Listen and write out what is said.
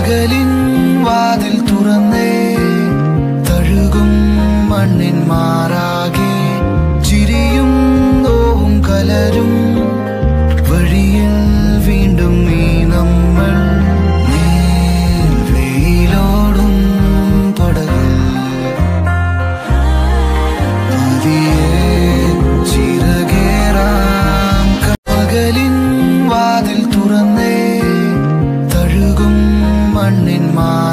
പകലിൻ വാതിൽ തുറന്നേ തഴുകും മണ്ണിൻ മാറാകെ ചിരിയും നോവും കലരും വഴിയിൽ വീണ്ടും നീ നമ്മൾ വെയിലോടും പടകിൽ പതിയെ ചിറകേറാം പകലിൻ വാതിൽ തുറന്നേ തഴുകും മണ്ണിൻ മാ